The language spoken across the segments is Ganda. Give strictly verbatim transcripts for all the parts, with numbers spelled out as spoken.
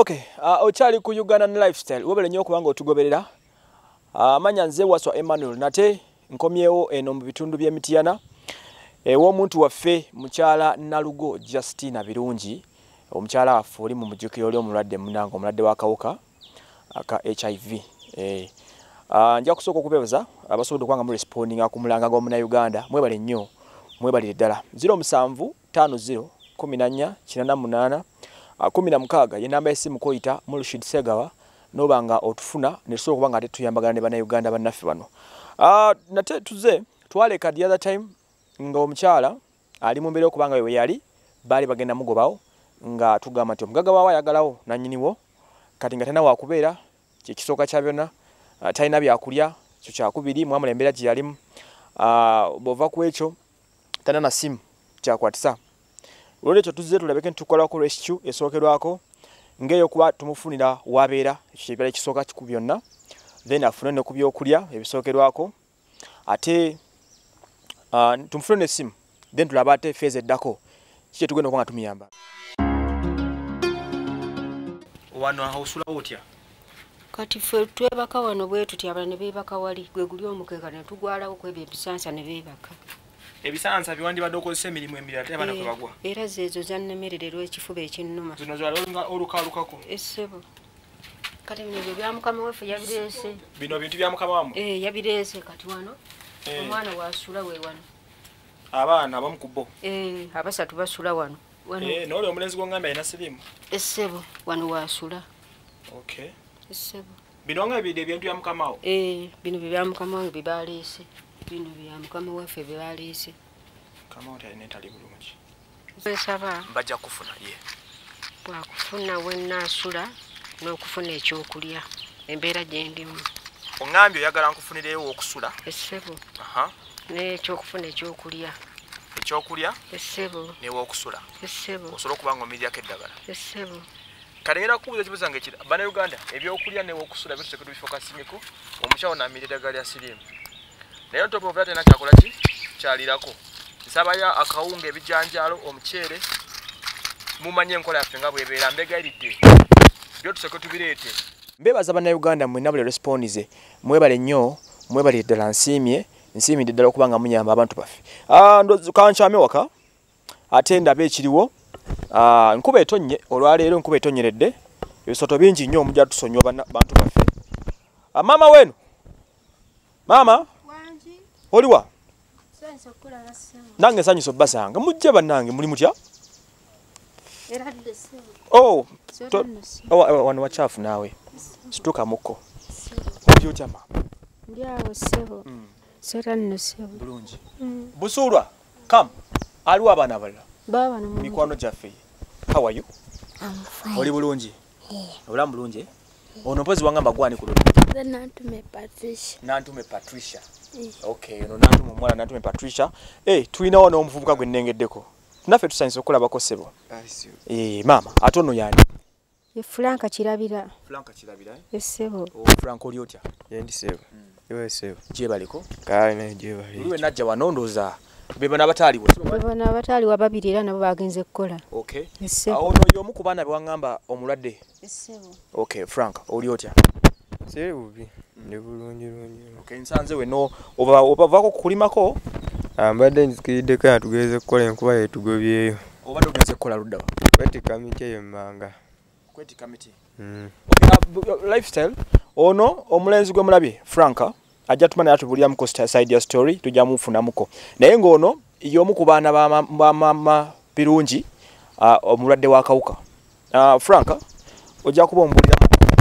Okay, uh, ochali ku Uganda lifestyle wobele nyo kubanga otugoberera. Uh, manya nze waswa Emmanuel nate nkomyewo eno mu bitundu bye Mityana. E wo muntu waffe mukyala Nalugo Justina Birungi, omukyala waffe oli mu mujukiro oli omulwadde munango omulwadde wa kawuka aka H I V. Eh uh, nja kusooka okubebaza abasobola kwanga mu responding akumulanga go muna Uganda mwebale nnyo mwebale ddala zero seven five zero one zero nine nine munana kumi na mukaaga ye namba esimu koyita mu Rashid Segawa nobanga otufuna ne tusobola kubanga ate tuyambagana ne bana Uganda bannaffe bano. Ah nate tuze twale kadi the other time nga omukyala ali mu mbere okubanga we yali bali bagenda mugobawo nga tugamba nti omugaga wawa yagalawo nanyiniwo kati nga tena wakubeera kye kisooka kya byonna uh, talina byakulya kyo kyakubiri mwamala embeera gye yalimu uh, bova ku ekyo tana na simu kyakwatisa olwekyo tuzze tulabeke ntukolako rescue esookerwako ngeyo kuba tumufunira wabeera ekibeera ekisooka kiku byonna then afune ne ku byokulya ebisookerwako ate uh, tumufune ne simu then tulaba ate feze eddako kiki tugenda okubanga tumuyamba. Wano hausula otya kati ffe twebaka wano bwe tuti abala ne beebaka wali gwe guli omukeka ne tugwalawo kwebyo ebisansa ne beebaka ebisansa biwandi badde okozesa emirimu emirala te abana kwe bagwa era zeezo zannemerererwa ekifuba ekinnuma zino zwala olukaalukako essebo kati bino ebyo bya mukama waffe yabireese bino bintu bya mukama wamu eh yabireese kati wano omwana wasula we wano abaana abamu ku bo eh abasatu basula wano wano eh nole omulenzi gw'ongamba ina silimu essebo wano wasula okay essebo bino nga ebide ebintu bya mukama wamu eh bino bya mukama wange bibaleese bino bya mukama waffe bibaleese kama ota ine tali bulungi nsaba bajja kufuna ye bwakufuna wennaasula n'okufuna ekyokulya embeera gye ndimu ongambye oyagala nkufunireyo okusula essebo aha n'ekyokufuna ekyokulya ekyokulya essebo n'ew'okusula essebo osobola okubanga omiryako eddagala essebo kalengera kubuuza ekibuuzo nga ekira bana Uganda ebyokulya n'ew'okusula bituteke tubifokasingeko omukyala n'amira eddagala lya sirimu naye ntopa overa tena kyakola ki kyalirako nsabaya akawunga ebijanjalo omuceere mumanye enkola yaffe nga bwebeera mbegayiridde byo tuseke tubireete mbebaza bana Uganda mwenna buli respondize mwebale nnyo mwebale ddala nsiimye nsiimidde ddala okubanga munyamba abantu baffe ah ndo kankyame waka ate ndaba ekiriwo ah nkuba etonnye olwaleero nkuba etonyeredde ebisoto bingi nnyo omujja tusonyiwa bantu baffe ah mama wenu mama wanji oliwa sense okula nasema nange sanyiso basanga mujje bannange muli mutya era desema oh to oh wano wachafu nawe situka muko ndio chama ndio sebo sera nno sebo bulungi busulwa come aliwo abana bala baba na mikwano jaffe how are you I'm fine oli bulungi yeah ola bulungi ono pozi wangamba gwani ku lulu then nantume Patricia nantume Patricia yeah. Okay ono nantume omwana nantume Patricia eh tulina ono omuvubuka gwe nengeddeko naffe tusanyiza okulabako sebo eh mama atono yani ye Franka kirabira Franka kirabira eh esebo o Franka oli otya yendi sebo yewe sebo je baliko kale ne je bali luwe najja wanondoza bebana bataliwo bebana bataliwo babiri era nabo bagenze kukola okay esebo ono yomu ku baana bewangamba omulwadde esebo okay Frank oli otya sebo bubi ne bulungi bulungi okay nsanze we no oba obavako kulimako ambadde nzikidde ka tugeze kukola enkuba yetugobyeyo obadde ogenze kukola luddawa kweti kamite yemmanga kweti kamite mm okay uh, lifestyle ono omulenzi gwe mulabye Franka ajja tumana yatubulya mu costa side ya story tujja mufuna muko naye ngono yomu ku baana ba mama Birungi uh, omulwadde wa kawuka uh, Franka ojja kuba ombulira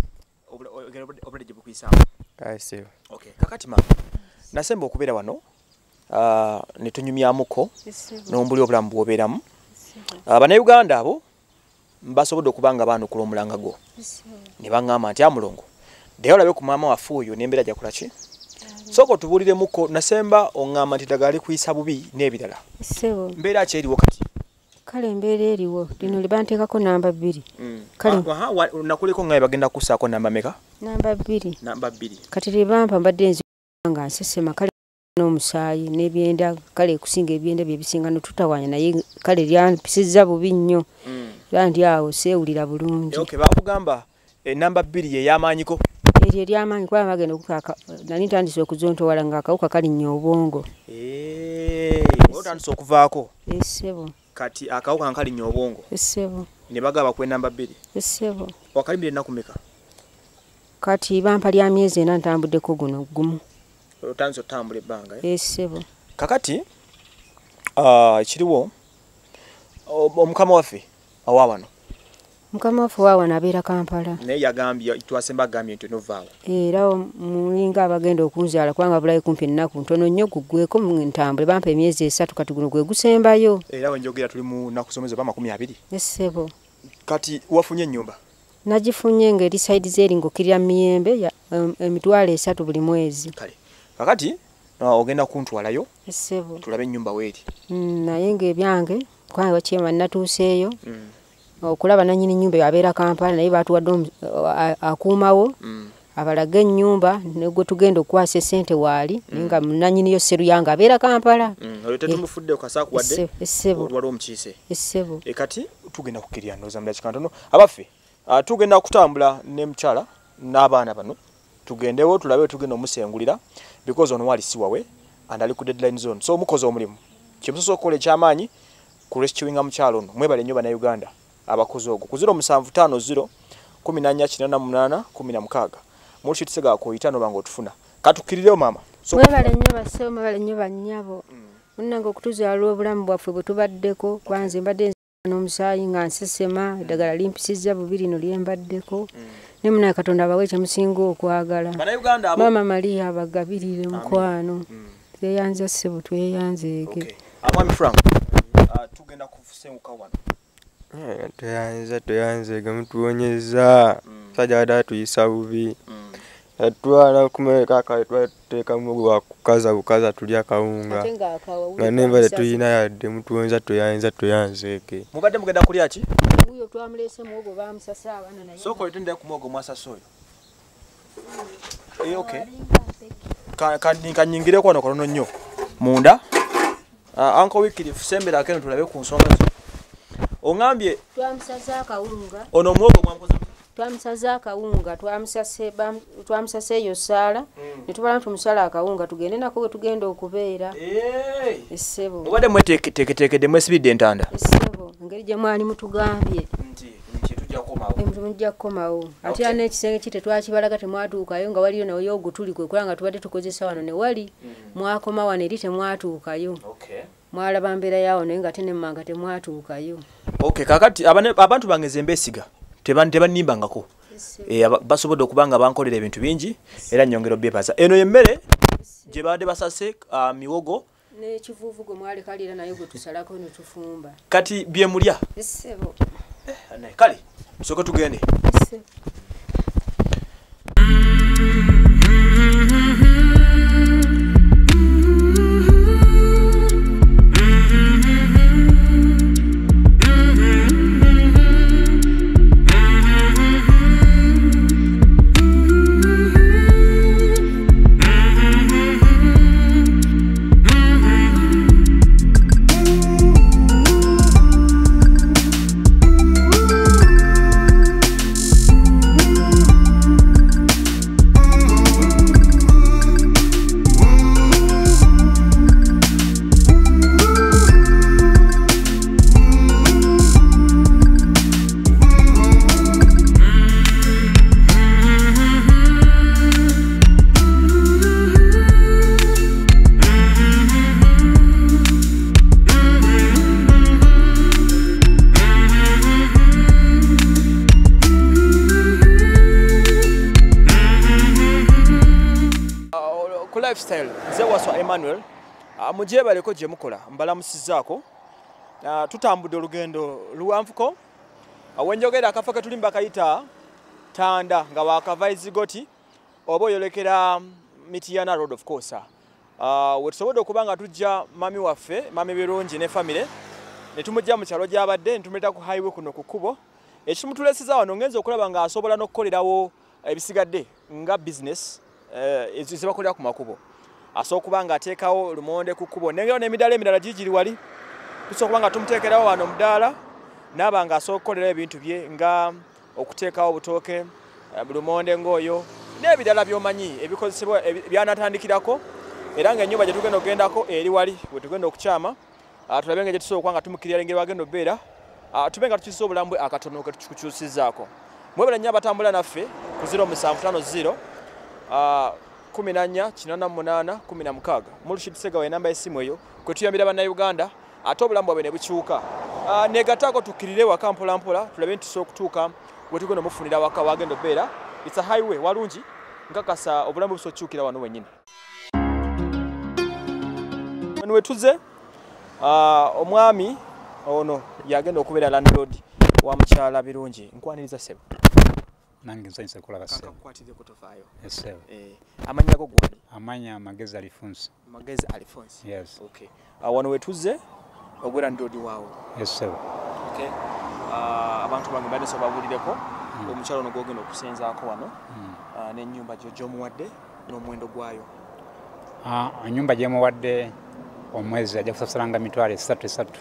obulwadde gye bukuyisa kase okay kakati mama nasemba okubeera wano uh, ne tunyumyamuko n'ombuli obulamu bwobeeramu abana uh, Uganda abo mbasobodde okubanga baanukula omulanga gwo ne baŋŋamba nti amulongo ddeyo olabe ku maama waffe oyo n'embeera gyakola ki soko tubulire muko nasemba oŋŋamba nti ddagala likuyisa bubi n'ebirala esebo mbeera ki eriwo kati kale embeera eriwo lino libanteekako namba bbiri kale nakuleko nga bagenda kusaako namba meka namba bbiri namba bbiri kati libampa mbadde nzi nga nsesema kale n'omusaayi n'ebyenda kale kusinga ebyenda bye bisinga no tutawanya naye kale lyampisizza bubi nnyo Landi awo seewulira bulungi. Okay, bakugamba enamba bbiri ye yamanyiko. Eryo ly'amaanyi kuba bagenda okukaka nani ntandise okuzontowala ng'akawuka kalinnya obwongo. Eh, otandise okuvaako. Essebo. Kati akawuka kalinnya obwongo. Essebo. Ne bagaba ku enamba bbiri. Essebo. Wakalimbira ennaku mmeka? Kati bampa lya myezi ena ntambuddeko guno gumu. Otandise otambula ebbanga. Essebo. Kakati uh, kiriwo omukama waffe awa wano. Mukama waffe wa wano abeera Kampala. Naye yagambye twasemba agambye nti onovaawo. Era mulinga abagenda okunzaala kubanga bulayi kumpi ennaku ntono nnyo guggweko ntambule bampa emyezi esatu kati guno gwe gusembayo. Era wenjogera tuli mu nnaku someza ba makumi abiri. Essebo. Kati wafunye ennyumba? Nagifunye ng'eri sayidi z'eri ng'okkirira miyembe ya um, emitwalo esatu buli mwezi. Kale. Kakati uh, ogenda kuntwalayo. Essebo. Tulabe ennyumba weeri. Mm, naye ng'ebyange kubanga wakyema natuuseeyo. Mm. Okulaba nannyini nnyumba abeera Kampala naye baatuwadde akuumawo. Mm. Abalaga ennyumba ne gwe tugenda okukwasa essente waali mm. nga nannyini yo Seruyanga abeera Kampala. Mm. Olwo tetumufudde okasaaku wadde. Essebo. Olwali omukiise. Essebo. E kati tugenda kukkirira ndowooza mu dakiika ntono. Abaffe uh, tugenda kutambula ne mukyala n'abaana bano. Tugendewo tulabe tugenda omusengulira because ono wali siwawe and ali ku deadline zone. So mukoze omulimu. Kimusoso okukola ekyamaanyi ku rescuinga mukyalo ono. Mwebale nnyo bana Uganda. Abakozi ogwo ku zero musanvu ttaano zero kumi na nnya kinana munaana kumi na mukaaga mulshi tusega ko itano bango otufuna katukirireyo mama so mwebale nnyo basse mwebale nnyo bannyabo munnange okutuzaala obulamu bwaffe bwe tubaddeko kwanze mbadde n'omusaayi nga nsesema eddagala limpisizza bubiri no lyembaddeko ne munnange Katonda abawe kyemusinga okwagala Maama Maria abagabirire mukwano tweyanza ssebo tweyanzeeke Amami Frank tugenda kusenguka wano. Eh, tuyanze tuyanze gamutuonyeza sajja wada tuyisa bubi. Atwala kumeka ka twateka mugo wakukaza bukaza tulya kawunga. Na nemba tuyina yadde mutuonza tuyanze tuyanzeke. Mubadde mugenda kulya ki? Uyo twamulese mugo bamusasa abana naye. Soko litende ku mugo mwasasoyo. Eh okay. Ka kanyingire kwano kono nnyo. Munda. Ah anko wikiri fusembera akeno tulabe ku nsonga zo. Ongambye twamusaza akawunga ono mwogo mwamkoza twamusaza akawunga twamusase twamusase yo sala mm. ne tubala tumusala akawunga tugende nako tugenda okubeera eh essebo obade mweteke teke teke de mwesibide entanda essebo ngeri je mwani mutugambye nti nti tujja komawo tujja komawo ati ane kisenge kite twakibalaga temwatuukayo nga waliyo nayo yogutuli kwe kulanga tubadde tukozesa wano ne wali mm. mwakoma wane erite mwatuukayo okay mwala bambera yawo naye nga tene manga temwatuukayo. Okay kakati abantu bangeze mbesiga tebandi tebannimbangako eh basobodde okubanga bankolera ebintu bingi era nyongero byebaza eno yemmere gye baade basase uh, miwogo ne kivuvu gwe mwali kalira nayo gwe tusalako ne tufumba kati bye mulya essebo eh naye kale musoko tugende essebo lifestyle nze waswa Emmanuel amuje baleko je mukola mbala musizaako tutambudde olugendo luwanvuko awenjogera akafa katulimba kayita tanda nga wakavaizi goti obo yolekera Mitiyana road of course uh wetusobodde okubanga tujja mami waffe mami birungi ne family ne tumujja mu kyalo gyabadde ntumeta ku highway kuno ku kubo ekimutulesiza wano ngenze okulaba nga asobola n'okkolerawo ebisigadde nga business eh ezibakolera ku makubo asokubanga ateekawo lumonde ku kubo nengero n'emidala emirala gigiri wali tusokubanga tumuteekerawo wano mudala nabanga asokolera ebintu bye nga okuteekawo obutooke bulumonde ngoyo n'ebirala byomanyi ebikozesebwa byanatandikirako era ng'ennyumba gye tugenda okugendako eri wali we tugenda okukyama tulabe nga gye tusobola okuba nga tumukirira engeri bagenda obbeera tube nga tukyusa obulamu bwe akatono ke tukikukyusizzaako mwebale nnyo abatambula naffe ku zero seven five zero kumi na nnya kinaana mu munaana kumi na mukaaga Mulushid Segawa enamba y'essimu eyo kwe tuyambira bannayuganda ate obulamu bwabwe ne bukyuka negataako tukkirire waka mpola mpola tulabe nti tusobola okutuuka we tugenda omufunira waka wagenda obbeera it's a highway walungi nkakasa obulamu busobola okukyukira wano wennyini wano we tuze omwami ono yagenda okubeera landlord wa mukyala birungi nkwaniriza ssebo nange nsanyusa okulaba ssebo ssebo amanya go gwani amanya Magezi Alphonse Magezi Alphonse yes okay wano we tuze ogwera ndodi waawo ssebo okay abantu bange baneso babulireko omukyala ono gwogenda okusenzaako wano n'ennyumba gyo gy'omuwadde n'omuwendo gwayo ennyumba gyemuwadde omwezi ajja kusasulanga mitwalo esatu esatu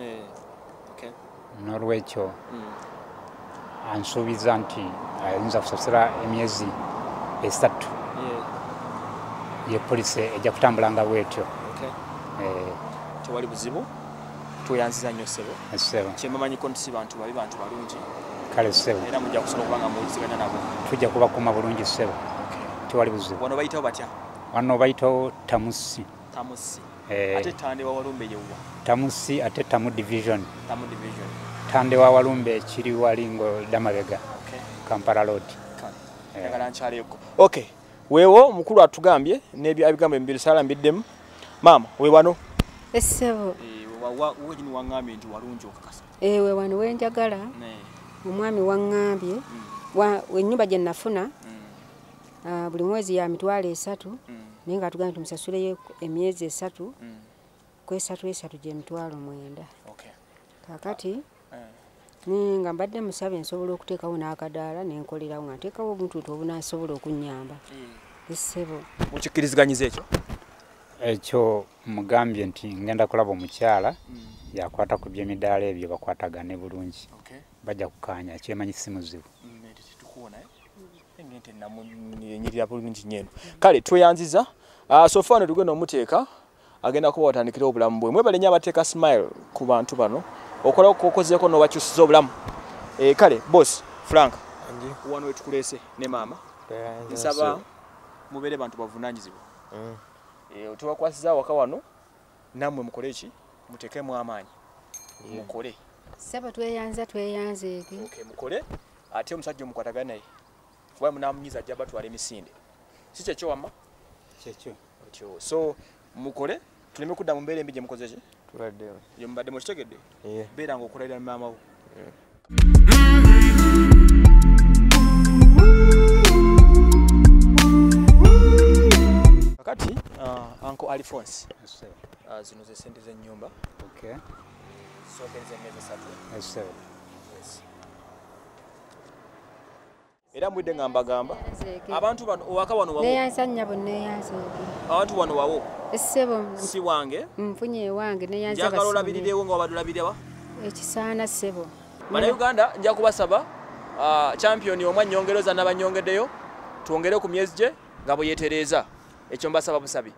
n'olwekyo ansuubiza nti ayinza kusasula emyezi esatu ye polisi ejja kutambulanga bwetyo tewali buzibu tweyanziza nnyo ssebo ssebo kyemamanyiko nti si bantu babi bantu balungi kale ssebo era mujja kusobola okuba nga muwuliziganya nabo tujja kubakuuma bulungi ssebo tewali buzibu wano bayitawo batya wano bayitawo tamusi tamusi Eh, ate tande wa walumbe yewwa tamusi ate tamu division tamu division tande wa walumbe kiri walingo damabega okay Kampala road kale yagala nkyaleko okay weewo mukulu atugambye n'ebyo abigambo emibiri sala mbiddemu maama we wano essebo eh wajini wangambye nti walungi okakasa eh we wano wenjagala omwami wangambye wa ennyumba gye nafuna buli mwezi ya mitwalo esatu naye nga tugambye tumusasuleyo emyezi esatu kwesatu esatu gye mitwalo mwenda kakati nga mbadde musabe nsobola okuteekawo n'akadaala nenkolerawo nga nteekawo obuntu obunasobola okunnyamba essebo mukikkirizganyiza ekyo ekyo mugambye nti ngenda kulaba omukyala yakwata ku by'emidaala ebyo bakwatagane bulungi bajja kukaanya kyemanyi si muzibu nyirira bulungi nnyeno kale tweyanziza sofaano tugenda omuteeka agenda kuba watandikira obulamu bwe mwebale nnyo abateeka smile ku bantu bano okola okukozeeko n'obakyusiza obulamu kale boss Frank wano wetukuleese ne maama nsaba mubeere bantu bavunaanyizibwa tewakwasiza waka wano nammwe mukole ki muteekemu amaanyi mukole saba tweyanza tweyanzeeke mukole ate omusajja omukwatagana naye kuba munamunyiza ajja batwala emisinde si kyekyo wamma kyekyo so mukole tuleme kudda mu mbeera embi gye mukoze ki tubaddewo gye mubadde mukitegedde beera ng'okulalira maama wo kakati Uncle Alphonse zino ze sente z'ennyumba sookeriza emyezi esatu era mwidde nga mbagamba abantu bano owaka wano wawo neyanzanya bonneyanzeeke abantu wano wawo essebo si wange nfunye ewange neyanza njagala olabirirewo nga wabadde olabirira ekisaana ssebo bannayuganda nja kubasaba champion omwa nnyongereza n'abanyongeddeyo twongere ku myezi gye nga bwe yeetereeza ekyo mbasaba busabi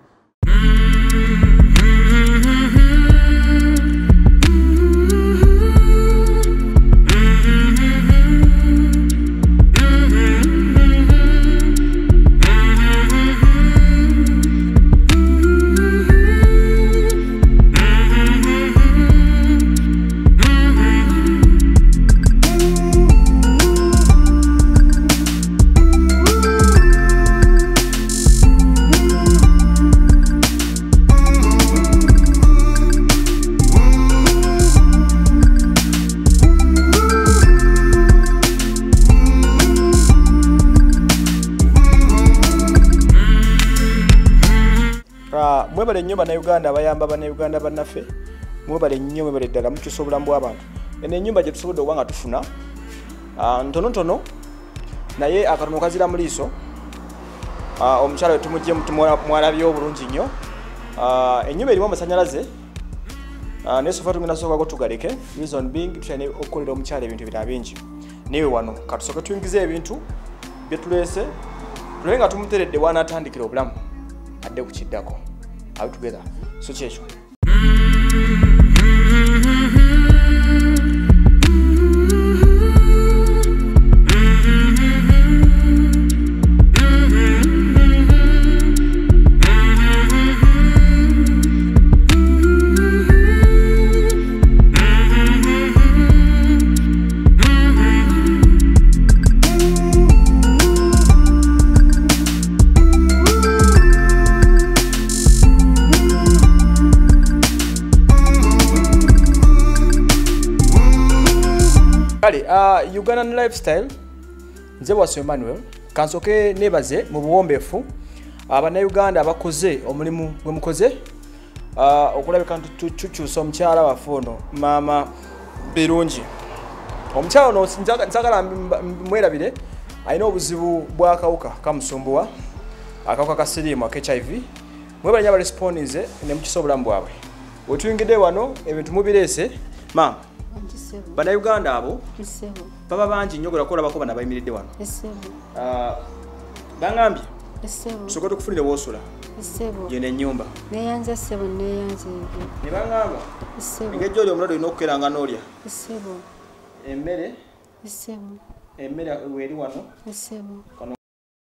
mwebale nnyo bannayuganda abayamba bannayuganda bannaffe mwebale nnyo mwebale ddala mukyusa obulamu bw'abantu eno ennyumba gye tusobodde okuba nga tufuna ntonotono naye akatono kazira mu liiso omukyala we tumugye mwalabye obulungi nnyo ennyumba erimu amasanyalaze Uh, neso fatu ngina soka ko tugaleke reason being tushane okukolera omukyala ebintu bita bingi niwe wano katusoke tuingize ebintu byetulese tulenga tumuteredde wana atandikira obulamu adde kukiddako all together so kyekyo Kale, uh, Ugandan lifestyle nze waso Emmanuel kansoke nebaze mu buwombefu abana Uganda abakoze omulimu gwe mukoze uh, okulabika tuchuchusa omukyala wafono Maama birungi omukyala no nsagala mwerabire ayina obuzibu bwakawuka kamusumbuwa akawuka ka silimu aka H I V mwebanya barespondize ne mukisobulamu bwabwe wetuyingide wano ebintu mubirese Maama bana Uganda abo Isebo baba banji nyogora kola bako bana bayimiridde wano Isebo ah bangambye Isebo sokoto kufunira wosula Isebo yene nyumba neyanza sebo neyanza ege ne bangamba Isebo ngejo lyo omulado inokeranga nolya Isebo emmere Isebo emmere weri wano Isebo kano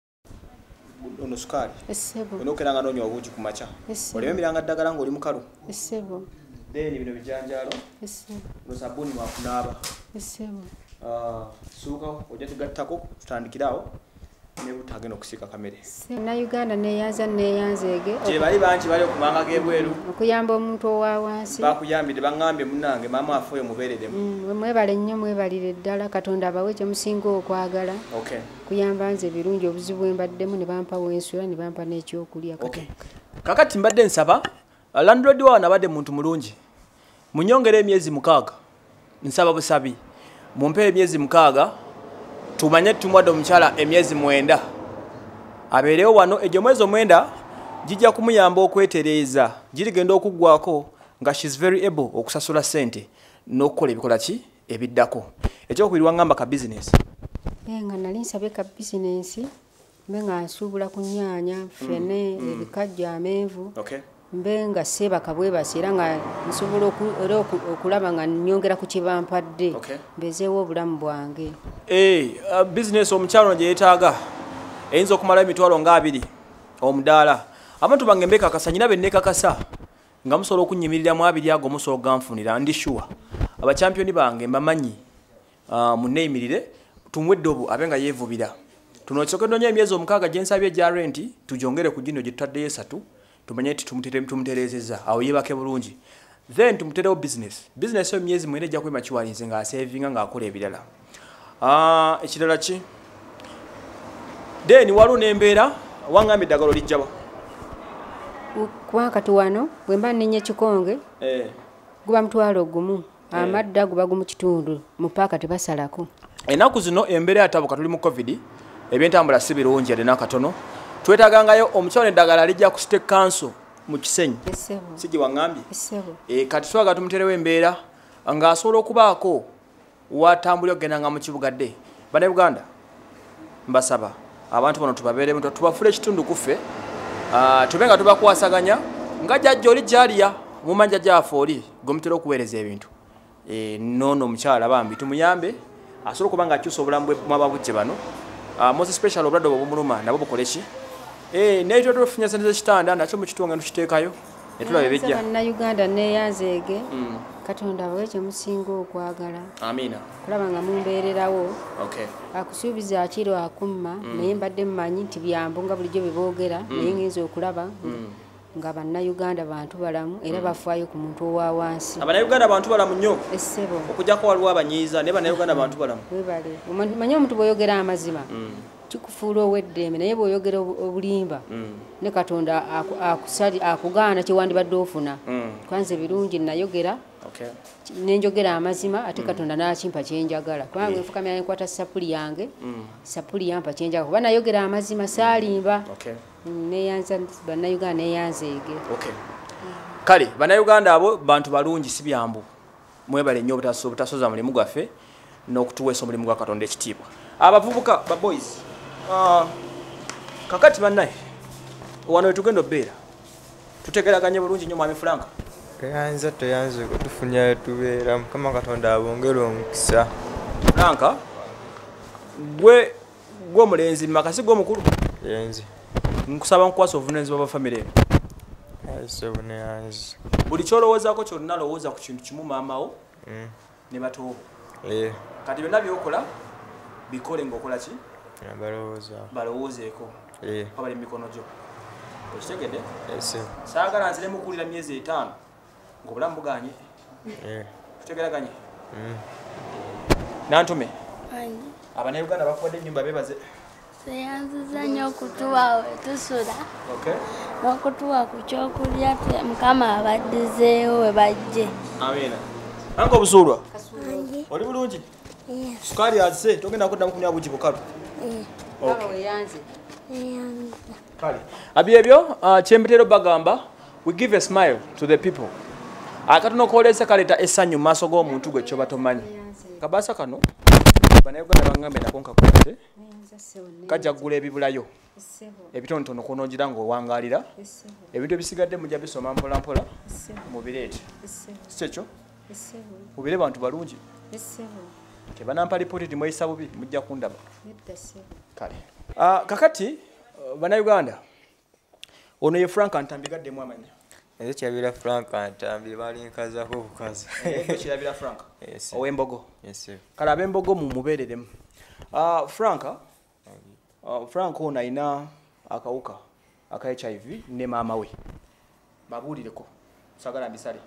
ono sukali Isebo inokeranga nonyo obuji kumacha oleme miranga ddagala ngo oli mukalu Isebo deni bino bijanjalo Isebo no sabuni wakunaba Isebo ah suka ojja tugattako tutandikirawo ne butagenda okusika kamere na Uganda neyanza neyanza ege je bali banji bali okumanga gebweru okuyamba omuntu owa wansi bakuyambide bangambye munange Maama afoye muberedemu mm mwebale nnyo mwebalire ddala Katonda abawe kye musinga okwagala okay kuyamba nze birungi obuzibu embaddemu ne bampa wensula ne bampa n'ekyokulya okay kakati mbadde nsaba landlord wa nabadde muntu mulungi munyongere emyezi mukaaga nsaba busabi mumpe emyezi mukaaga tumanye tumwadde omukyala emyezi mwenda abeerewo wano egyo mwezi omwenda gijja kumuyamba okwetereeza girigenda okuggwako nga she's very able okusasula sente n'okukola ebikola ki ebiddako ekyokubiri ngamba ka business nga nali nsabe ka business mbe nga nsuubula ku nnyaanya ffene ebikajja amenvu okay mbe nga seebaka bwebasi era nga nsobola okulaba nga nnyongera ku kye bampadde mbezeewo obulamu bwange eh business omukyalo gye yeetaaga eyinza okumala emitwalo nga abiri omudaala abantu bange mbekakasa nyina bennekakasa nga musobola okunnyimiriramu abiri ago musobola oganfunira ndi sure abachampioni bange mbamanyi munneeyimirire tumwedde obu abe nga yeevubira tunokisoke nnoonya emyezi omukaaga gye nsabye gya renti tujongere ku gino gye tutaddeyo esatu tumanye ati tumuterezeza awo yebake bulungi then tumuterewo business business yo myezi mwene ejja kwema kiwalinze nga asavinga nga akola ebirala ah ekirala ki then walu nembeera wangambye eddagalo lijjaba kwakati wano bwe mba nnenya kikonge eh guba mutwalo gumu amadda guba gumu kitundu mu paaka tebasalako ennaku zino embeera yatabuka tuli mu covid ebyentambula si birungi ate n'akatono twetagangayo omukyalo eddagala lijja ku state council mu Kisenyi sigi wangambye e kati twaga tumuterewo embeera nga asobola okubaako watambulira okugenda nga mu kibuga dde bane Uganda mbasaba abantu bano tubabeeremu tubafule ekitundu kuffe tube nga tubakwasaganya nga jjajja oli gyaliya mumanja gyaffe oli gwe mutera okuweereza ebintu noono omukyala bambi tumuyambe asobola okuba nga akyusa obulamu bw'ababujje bano most special obulwadde obumuluma nabo bukola ki eh neto tufunya sente z'ekitanda nakyo mu kitunga tukiteekayo ne tulabe bijja na Uganda neyanzeege Katonda abawe kye musinga okwagala amina kulaba nga mumbeererawo okay akusuubiza akiro akumma naye mbadde mmanyi nti byambo nga bulijjo beboogera naye ngenza okulaba nga banna Uganda bantu balamu era bafaayo ku muntu owa wansi abana Uganda bantu balamu nnyo essebo okujjako waliwo abanyiiza ne bana Uganda bantu balamu webale manyi omuntu bw'oyogera amazima kikufuula ow'eddembe naye bw'oyogera obulimba ne Katonda akusali akugaana kyewandibadde ofuna kwanze birungi nayogera nenjogera amazima ate Katonda n'akimpa kyenjagala kubanga enfukamya nenkwata sapuli yange sapuli yampa kyenjagala kuba nayogera amazima saalimba neyanza bannayuganda neyanzeege kale bannayuganda abo bantu balungi si byambu mwebale nnyo obutasoza mulimu gwaffe n'okutuweesa omulimu gwa Katonda ekitiibwa abavubuka ba boys uh, kakati bannaye wano wetugenda obbeera tutegeraganye bulungi nnyo mwami Frank Teyanza teyanza kutufunya tubeera Mukama Katonda abongere omukisa Frank gwe gwe omulenzi makasi gwe omukulu yenzi nkusaba nkwasa obuvunaanyizibwa bwa famire aise buneyanzi buli kyolowoozaako kyonna lowooza ku kintu kimu maamawo mm. ne batoobo eh. kati byonna byokola bikole ng'okola ki balowooza balowoozeeko eh. pabali mu mikono gyo okitegedde ese saagala nzire mukulira myezi etaano ng'obulamu buganye eh. tutegeraganye mm. nantume Anyi. Abannayuganda bakuwadde ennyumba beebaze Teyanziza nnyo okutuwa we tusula okay. n'okutuwa ku kyokulya Mukama abaddizeewo we bajje. Amiina. Anka obusuulwa oli bulungi sukaali azise togenda kuddamu kunywa bugi bukalu kale abyebyo kyembitero bagamba we give a smile to the people akatono koolesa kaleeta essanyu mu maaso g'omuntu gwe kyoba tomanyi kabaasa kano bannayuganda baŋŋambe nako nkakwate kajja kugula ebibulayo ebitonotono konogira ng'owangaalira ebintu ebisigadde mujja bisoma mpola mpola mubireete si ekyo mubire bantu balungi tebanampa lipooti timweyisa bubi mujja kundaba kale kakati bannayuganda ono ye Frank Antambigaddemu amanya Ezo kyabira Frank Antambi balinkazako bukazi kirabira Frank yes. ow'embogo yes. kale ab'embogo mumubeereremu uh, Frank uh, Frank ono ayina akawuka aka H I V ne maama we babuulireko sagala mbisale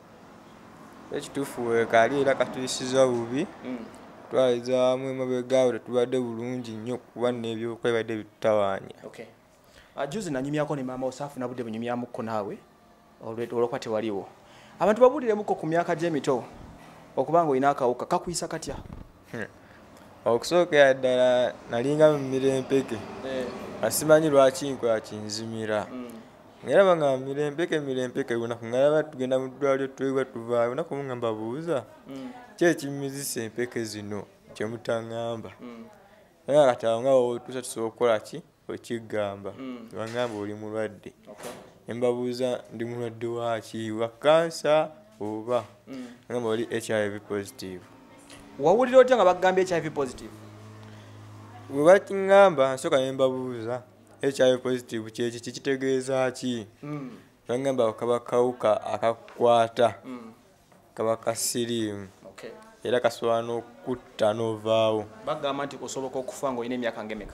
ekituufu weekaali era katuyisiza bubi mm. twaliza wamu emabegaawe tetubadde bulungi nnyo kuba n'ebyokwebadde bitutawaanya okay. uh, juzi nanyumyako ne maama osaafu nabudde bunyumyamukko naawe olwokuba tewaliwo abantu babuuliremuko ku myaka gy'emito okubanga olina akawuka kakuyisa katya hmm. okusookera ddala nalinga mu mirempeke eh. asimanyi lwaki nkola kinzimira mm. ngalaba nga mirempeke mirempeke lunaku ngalaba tugenda mu ddwaliro twebwa tuvaayo lunaku nga mbabuuza mm. ki ekimizisa empeke zino kyemutaŋŋamba mm. naye kati awo nga wotuusa tusobola okukola ki okigamba mm. bangamba oli mulwadde okay. Embabuuza ndi mulwadde waki wa kansa oba mm. ngamba oli H I V positive wawulira otya nga bagambye H I V positive bwe bakiŋŋamba nsooka ne mbabuuza H I V positive kyeki kikitegeeza ki mm. bangamba kaba kawuka akakwata mm. kaba ka silimu okay. era kasobola n'okutta n'ovaawo bagamba nti osoboka okufa ng'olina emyaka ng'emeka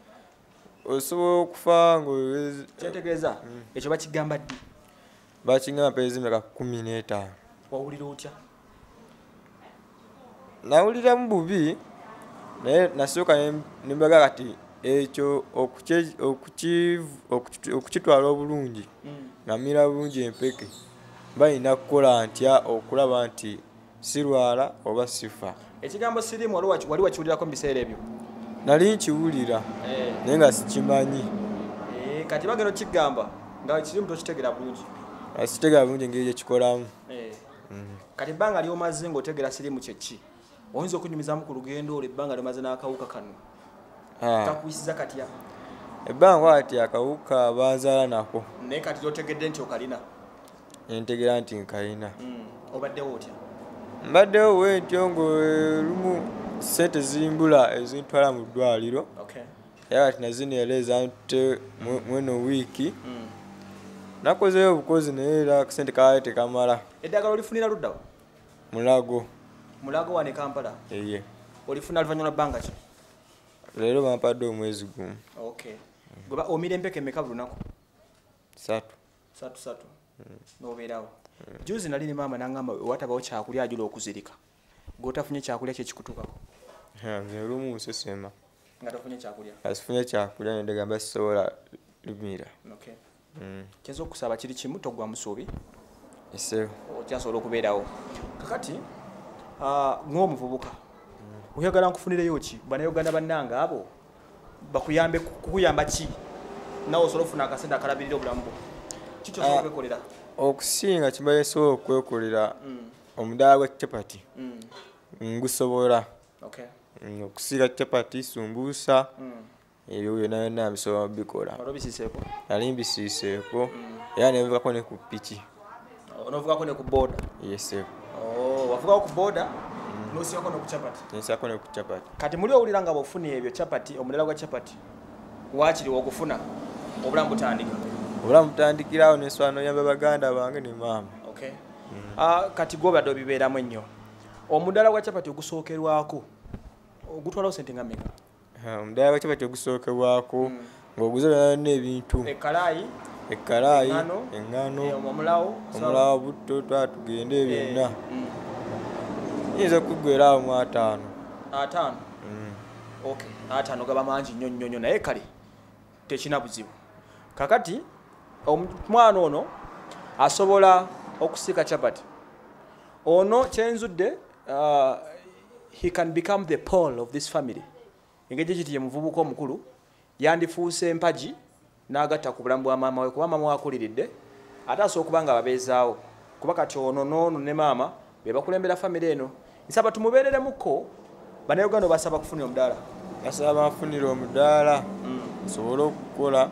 osobola okufa ngo kyetegeeza mm. ekyo bakigamba ddi bakigamba mpezi emyaka kumi n'etaano wawulira otya nawuliramu bubi naye nasooka ne mbaga kati ekyo okukitwala obulungi ngamira bulungi empeke balina kukola ntya okulaba nti sirwala oba sifa ekigambo sirimu wali wakiwulirako mu biseera ebyo nali nkiwulira naye nga sikimanyi kati bagenda okigamba nga kirimu tokitegera bulungi asitegera bulungi engeri gyekikolamu kati ebbanga lyomaze ng'otegera sirimu kyeki oyinza okunyumizamu ku lugendo olwo ebbanga lyomaze n'akawuka kano kakuyisiza katya ebbanga ati akawuka banzaala nako naye kati lyotegedde nti okalina nentegera nti nkalina obaddewo otya mbaddewo wentyo ng'olumu sente zimbula ezintwala mu ddwaliro era kati nazineereza nte mweno wiiki nakozeyo obukozi naye era sente kaali tekamala eddagala olifunira luddawo mulago mulago wane Kampala eye olifuna luvannyuma bbanga ki leero bampadde omwezi gumu okay gwe omira empeke mmeka buli lunaku satu satu satu n'obeerawo juzi nali ne maama n'aŋŋamba watabawo kyakulya ajula okuzirika gweotafunye kyakulya kyekikutuukako nze olumu nsesema nga tofunye kyakulya asifunye kyakulya nendegamba sisobola lumira okay kyinza okusaba kiri kimu toggwa musuubi ese okyasobola okubeerawo kakati ng'omuvubuka oyagala nkufunireyo ki bannayuganda bannange abo bakuyambe kukuyamba ki nawe osobola okufuna akasente akalabirira obulamu bwo kiki osobola okwekolera okusinga kibayesobola okwekolera omudaala gwa chapati ngusobola okusiga chapati sumbusa ebyo byonna byonna bisobola bikola nali mbisiiseeko era nenvugako ne ku piki onovugako ne ku boda yes wavugako ku boda nosigako ne ku chapati nsako ne ku chapati kati muli owulira nga bwofuna ebyo chapati omudaala gwa chapati wakiri okufuna obulamu butandika obulamu butandikirawo nenswala noyamba baganda bange ne maama kati gobadde obibeeramu ennyo omudaala gwa chapati ogusookerwako ogutwalawo sente nga meka omudaala gwa chapati ogusookerwako ng'oguze byonna ebintu ekkalaayi ekkalaayi eŋŋano omulawo omulawo butto twala tugende byonna yinza okuggwerawo mu ataano ataano okay ataano gaba mangi nnyo nnyo nnyo naye kale tekina buzibu kakati omwana ono asobola okusika chapati ono kyenzudde uh, he can become the pole of this family engeri kiti ye muvubuka omukulu yandifuuse empaji n'agatta ku bulamu bwa maama we kuba maama wakuliridde ate asobola okuba nga babeezaawo kuba kati ono noono ne maama be bakulembera famire eno nsaba tumubeereremuko bannayuganda basaba kufunira omudaala basaba bafunire omudaala nsobole okukola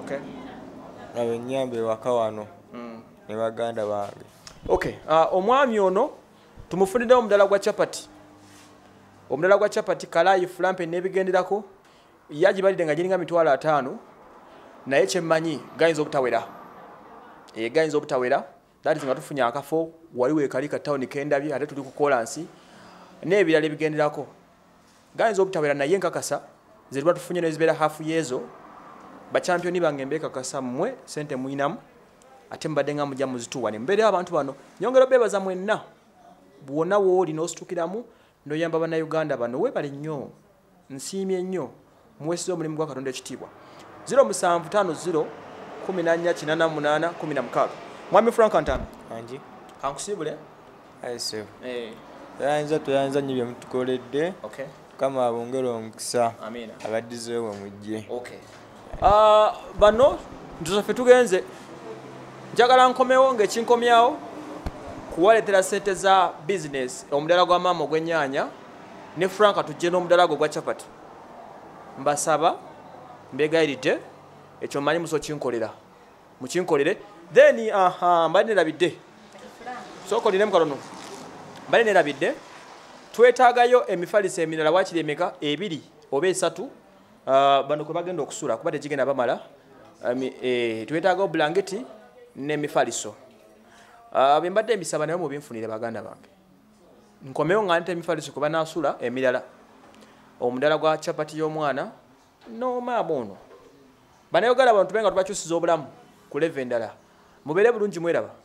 nga bennyamba ewaka wano ne baganda bange okay omwami ono tumufuniddewo omudaala gwa chapati omudaala gwa chapati kalaayi fulampe n'ebigenderako yagibalidde nga giringa mitwalo ataano naye kyemmanyi gayinza obutawera e gayinza obutawera that is nga tufunye akafo waliwo ekali ka tawuni kendabye ate tuli ku kolansi n'ebirala ebigenderako gayinza obutawera naye nkakasa ze tuba tufunye nezibeera hafu yeezo bachampioni bange mbekakasa mmwe sente mwinamu ate mbadde nga mujja muzituwa ne mbeera abantu bano nyongera bebaza mwenna bwonna wooli n'ositukiramu n'oyamba bannayuganda bano webale nnyo nsiimye nnyo muweesiza omulimu gwa Katonda ekitiibwa zero musanvu ttaano zero kumi na nnya kinaana munaana kumi na mukaaga mwami Frank Antami anji kankusiibule aise tuyinza tuyinza nnyo bye mutukoledde kama abongere omukisa abaddizeewo mujje bano ntuzaffe tugenze njagala nkomewo ng'ekinkomyawo kuwaleetera ssente za bizinesi omudaala gwa maama ogw'ennyaanya ne Frank tujje n'omudaala gwe gwa chapati mbasaba mbegayiridde ekyo mmanyi muso kinkolera mukinkolere then aha mbali nerabidde sokolire mukalono mbali nerabidde twetaagayo emifaliso emirala wakiri emeka ebiri oba esatu bano kwe bagenda okusula kuba tekigenda bamala twetaagayo bulangeti n'emifaliso bwe mbadde emisaba naye mubinfunire baganda bange nkomewo nga nte emifaliso kuba nasula emirala omudaala gwa chapati y'omwana n'omaama ono banayogala abantu benga tubakyusiza obulamu ku leve endala mubeere bulungi mweraba